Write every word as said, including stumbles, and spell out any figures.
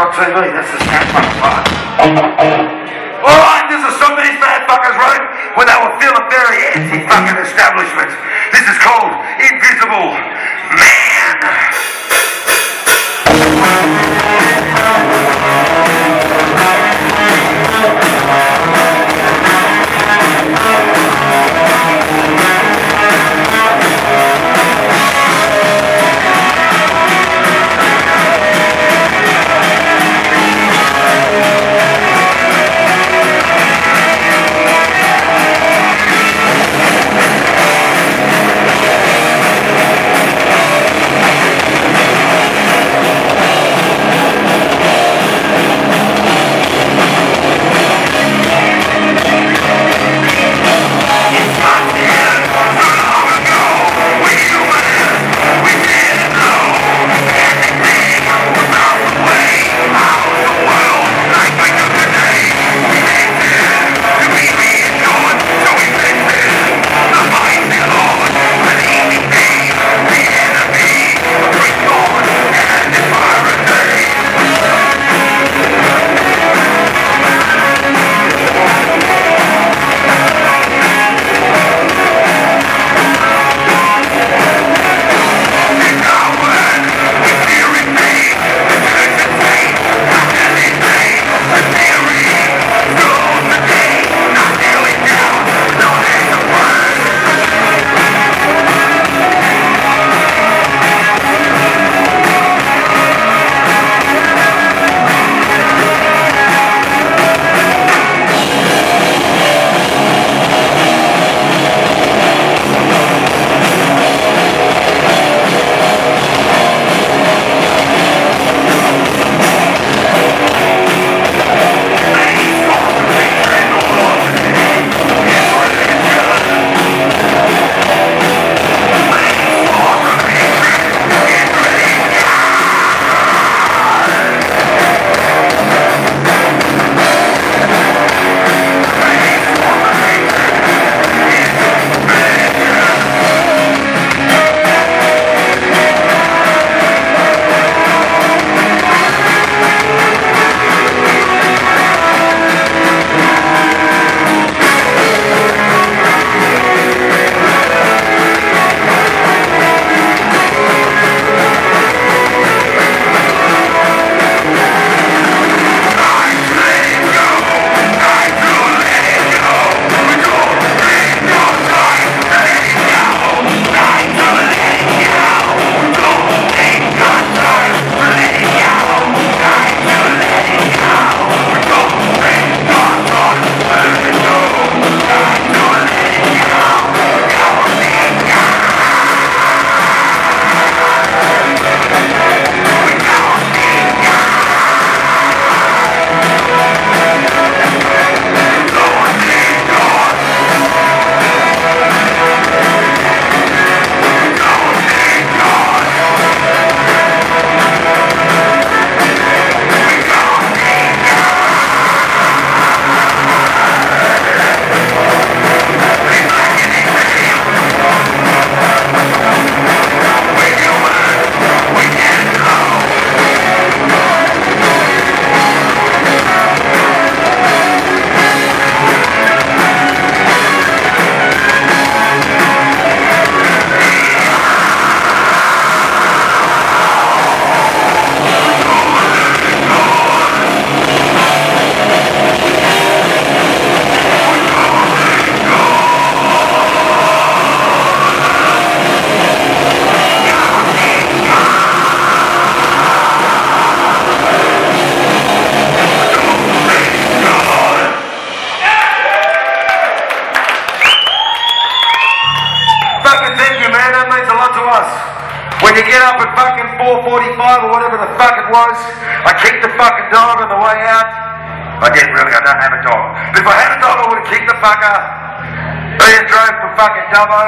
on T V, that's the sad fucking part. Alright, this is some of these bad fuckers wrote when they were feeling very anti-fucking establishment. This is called Invisible Man. When you get up at fucking four forty-five or whatever the fuck it was, I kicked the fucking dog on the way out. I didn't really, I don't have a dog. But if I had a dog, I would have kicked the fucker. I drove from fucking Dubbo.